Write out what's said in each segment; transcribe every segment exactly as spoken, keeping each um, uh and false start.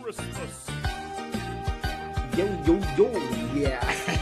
Christmas. Yo yo yo, ya.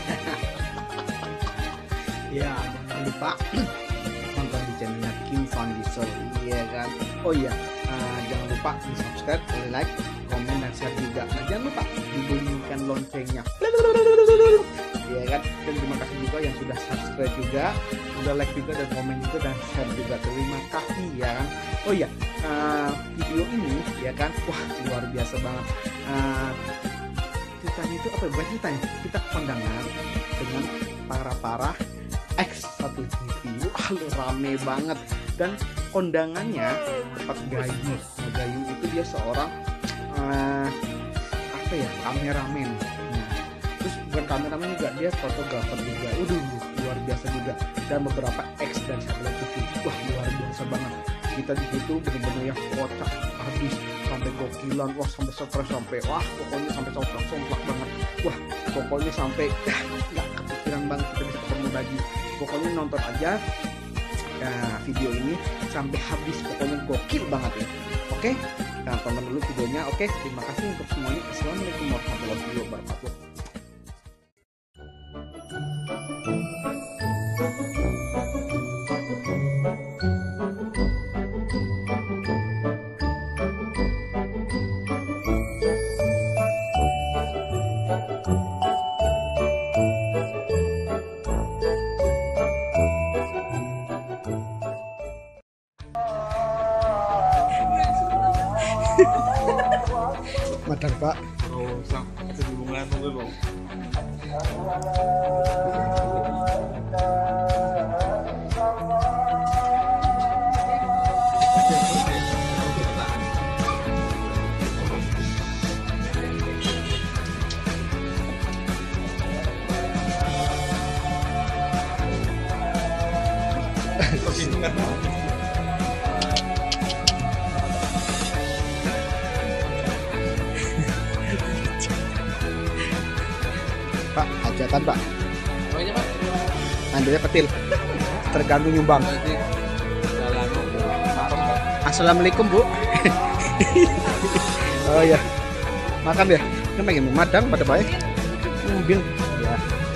Ya, jangan lupa nonton di channelnya Kim Foundation, iya kan. Oh iya, uh, jangan lupa di subscribe, like, komen dan share juga. Nah jangan lupa dibunyikan loncengnya, iya kan. Dan terima kasih juga yang sudah subscribe juga, sudah like juga dan komen juga dan share juga. Terima kasih ya kan. Oh iya, uh, video ini ya kan, wah luar biasa banget. Uh, ceritanya itu apa? Bukan ceritanya, kita kondangan dengan para-para X satu T V. Wah rame banget. Dan kondangannya tempat Gayu. Nah, Gayu itu dia seorang uh, apa ya, kameramen. Nah, terus bukan kameramen juga, dia fotografer juga. Udah luar biasa juga. Dan beberapa X dan satelit T V. Wah luar biasa banget. Kita di situ benar-benar yang kocak habis, sampai gokilan, wah sampai stres, sampai wah pokoknya sampai somplak-somplak banget. Wah pokoknya sampai nggak kepikiran banget kita bisa ketemu lagi. Pokoknya nonton aja nah, video ini sampai habis, pokoknya gokil banget ya. Oke, kita tonton dulu videonya. Oke, terima kasih untuk semuanya. Assalamualaikum warahmatullahi wabarakatuh. Madar Pak. Oh, sang ada hubungan dulu. Pak, hajatan Pak. Apanya Pak? Ambilnya petil. Tergantung nyumbang. Assalamualaikum Bu. Oh ya, makan ya. Ini pengen memadang pada baik. Mobil. Ya.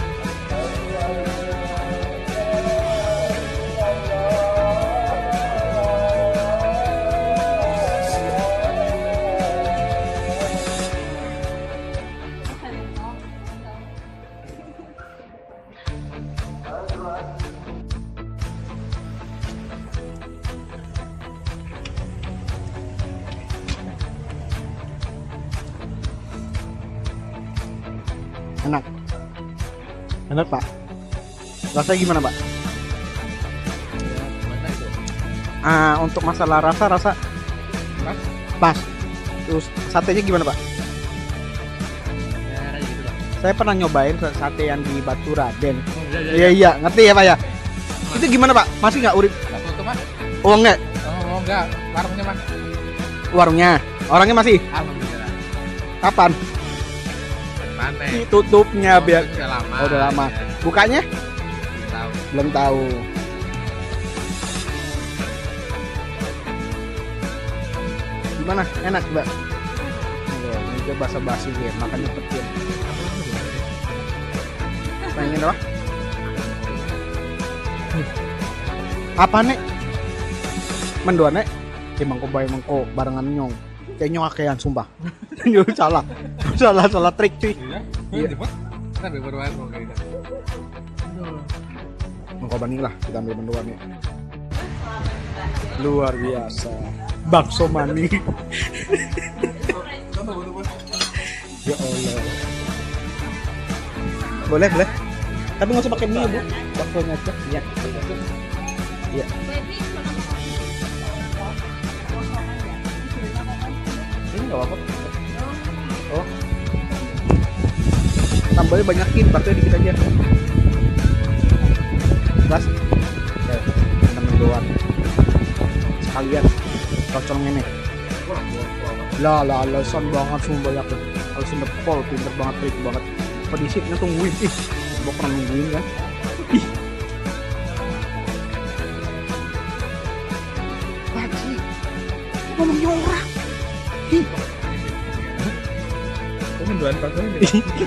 Enak, enak Pak. Rasanya gimana Pak? Ya, gimana itu? Ah, untuk masalah rasa, rasa Pas? pas. Terus satenya gimana Pak? Ya, kayak gitu lah. Saya pernah nyobain sate yang di Batu Raden. Oh, iya, iya, Iya iya, ngerti ya Pak ya. Itu gimana Pak? Masih nggak urip? Nggak tutup Mas? Oh enggak, Oh, enggak. Warungnya Mas? warungnya. Orangnya masih. Alhamdulillah. Kapan? Mana? Tutupnya Oh, biar. udah lama. Oh, udah lama. Ya, Bukanya? belum tahu. Belum tahu. Gimana? Enak Mbak? Oh, ini juga basa-basi ya, makannya petir. Pengen apa? Apa nek? Mendua nek? Di mangko bae mangko barengan nyong. Kayak nyong akean sumpah. Yo salah. Salah salah trik cuy. Iya? Iya. Iya. Kan baru baru kayak gitu. Mangko baning lah, kita ambil mendua nih. Luar biasa. Bakso mani. Ya Allah. Boleh, boleh. Tapi nggak usah pakai mie, Bu. Baksonya aja. Iya. Iya. Ini nggak apa-apa. Oh. Tambahnya banyakin, baksonya dikit aja. Gas. Oke. Temen doang. Sekalian. Cocok ini. Lah lah alasan banget sumpah ya. Alasan depol, pinter banget, trik banget. Pedisipnya tungguin. Ih, gua pernah nungguin kan. Ih. Lagi. Ngomongnya orang. Ih. Senduan pasang ini.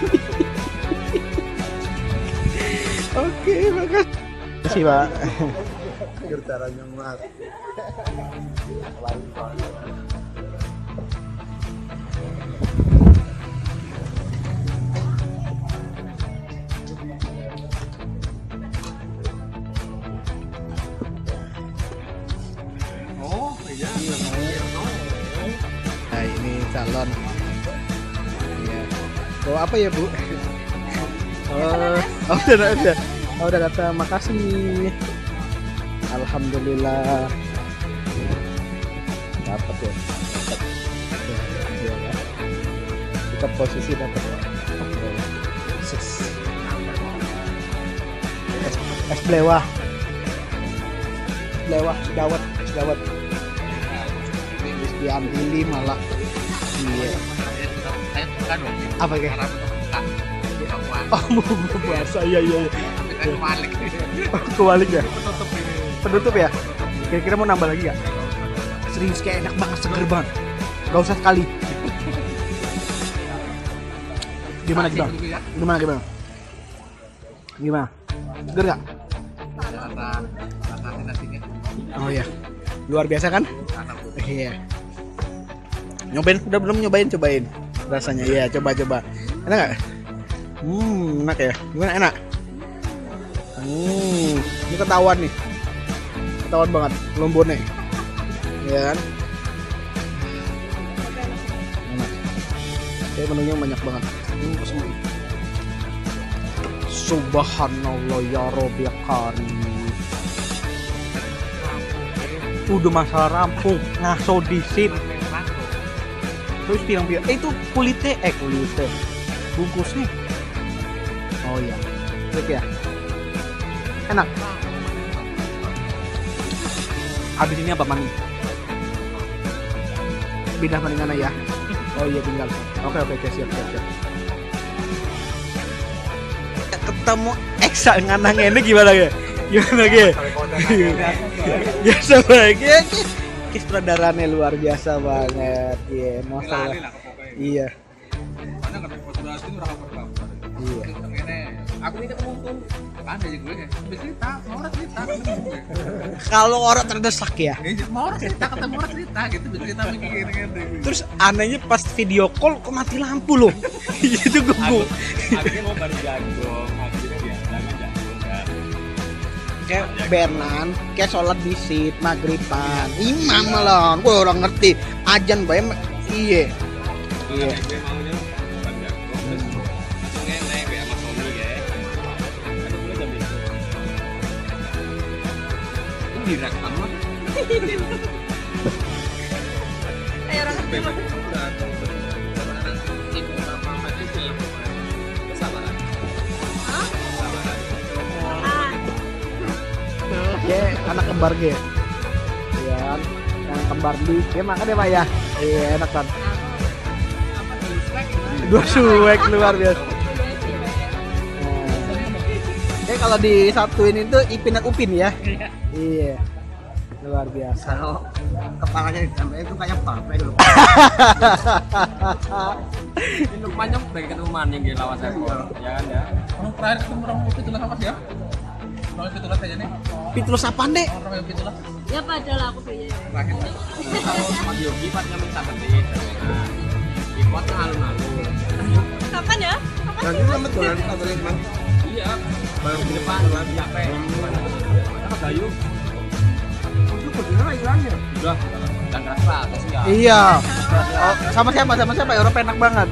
Oke, makasih. Makasih, Pak. Gertaranya mat. Oh, iya. Nah, ini calon. Iya. Bawa apa ya, Bu? Oh, oh udah, udah. Oh, udah kata makasih. Alhamdulillah. Dapat ya. Dapat. Iya, ya. Kita posisi dapat. Es, es belewah. Belewah, dawet, dawet. Terus diambil malah. Iya. Saya bukan dong. Apa ya? Arab buka. Buka puasa. Oh, mau puasa. Iya, iya, iya. Tapi kan kebalik. Oh, kebalik ya? Penutup ini. Penutup ya? Kira-kira mau nambah lagi gak? Serius kayak enak banget, seger banget. Gak usah sekali. Gimana gimana? Gimana gimana? Gimana? Seger gak? Rata rata nasinya. Oh iya. Luar biasa kan? Anak Iya. Nyobain, udah belum nyobain? Cobain rasanya. Iya, coba-coba. Enak gak? Hmm, enak ya? Gimana, enak? Hmm, ini ketahuan nih. Ketahuan banget lombone. Iya kan? Enak. Kayak menunya banyak banget. Hmm, semua. Subhanallah ya Rabbi karim. Udah masalah rampung, ngaso disit. Terus pirang-pirang, eh itu kulitnya, eh kulitnya, bungkusnya. Oh iya, oke ya. Enak. Habis ini apa mani? Pindah mani mana ya? Oh iya tinggal. Oke oke oke siap siap siap. Ketemu Eksa nganang ini gimana ya? Gimana ya? Biasa banget ya. Sutradaranya luar biasa banget. Iya, masalah. Iya. Mana kan fotografi itu orang apa? Iya. Aku ini ketemu tuh kan aja gue kayak habis cerita, mau orang cerita Kalau orang terdesak ya. Eh, mau orang cerita ketemu orang cerita gitu, cerita begini kan. Terus anehnya pas video call kok mati lampu loh. Itu gue. Akhirnya mau baru jago, akhirnya dia jangan jago kan. Kayak Bernan, kayak sholat di sit maghriban, imam lah, gue orang ngerti. Ajan bae, iya. Iya. Gue maunya bukan jago, terus langsung ngenek kayak sama Sony ya. Aduh gue jam itu. Ini direkam mah. Ayo orang kecil. Ibu sama mati film. Kesabaran. Hah? Kesabaran. Ah, Ya, anak kembar ge. Iya kan? Yang kembar di, ya makan deh Pak ya. Iya, enak kan. Apa dulu swag gimana? Dua suwek luar biasa. Eh kalau disatuin itu Ipin dan Upin ya. Iya. Luar biasa. Kalau kepalanya ditambah itu kayak bapak itu. Ini Lukmannya udah ketemu maning gitu lawan saya. Ya kan ya. Orang terakhir ketemu orang itu tuh apa sih ya? Orang itu tuh aja nih. Pitulus apaan deh? Orang yang itu lah. ya padahal aku beli. Terakhir. Kalau sama Yogi pas ngambil sabeti. Ikut alun-alun. Kapan ya? Kapan? Nanti sama tuh nanti kabarin mang. Iya. Baru di depan baru capek. Apa Bayu? Itu bagaimana iklannya? Udah. Dan keras lah, tes ya. Iya. Oh, sama siapa? Sama siapa? Orang enak banget.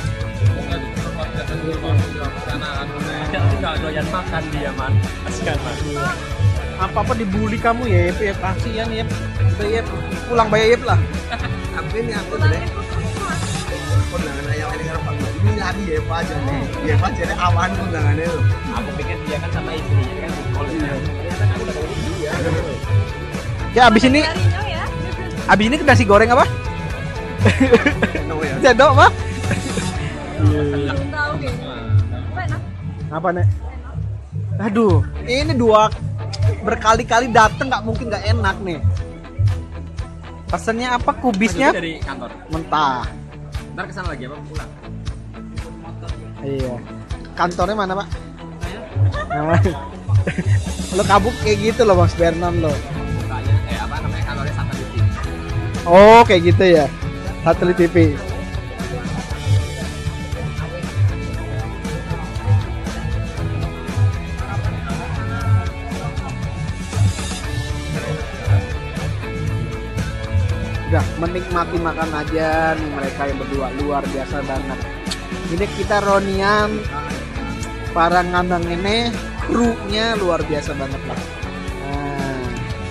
Enggak doyan makan dia man. Kasihan man. Apa-apa dibully kamu ya, Yep, ya kasihan ya. Udah ya pulang bayar Yep lah. Apa ini aku Pulang deh? itu Christmas. Kondangan ayam ini harus panggil. Ini lagi ya Pak aja nih. Ya Pak jadi awan kondangannya tuh. Aku pikir dia kan sama istrinya kan sekolah. Ternyata aku udah tahu dia. Ya abis ini, Harinya ya. abis ini nasi goreng apa? Tahu ya. Cendok apa? Belum tahu kayaknya. Apa enak? Apa nek? Aduh, ini dua berkali-kali dateng nggak mungkin nggak enak nih. Pesannya apa? Kubisnya Dari kantor. mentah. Ntar kesana lagi apa pulang? Iya. Kantornya mana, Pak? Nah, lo kabuk kayak gitu loh Bang Bernan lo. Bukanya eh apa namanya kantornya Satelit T V. Oh, kayak gitu ya. Satelit T V. Udah menikmati makan aja nih mereka yang berdua, luar biasa banget. Ini kita Ronian para ngandang ini krunya luar biasa banget lah. Nah,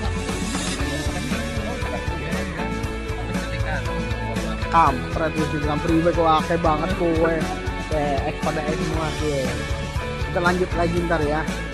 kampret lu bilang priwe kok akeh banget kowe. Eh, pada semua gue. Kita lanjut lagi ntar ya.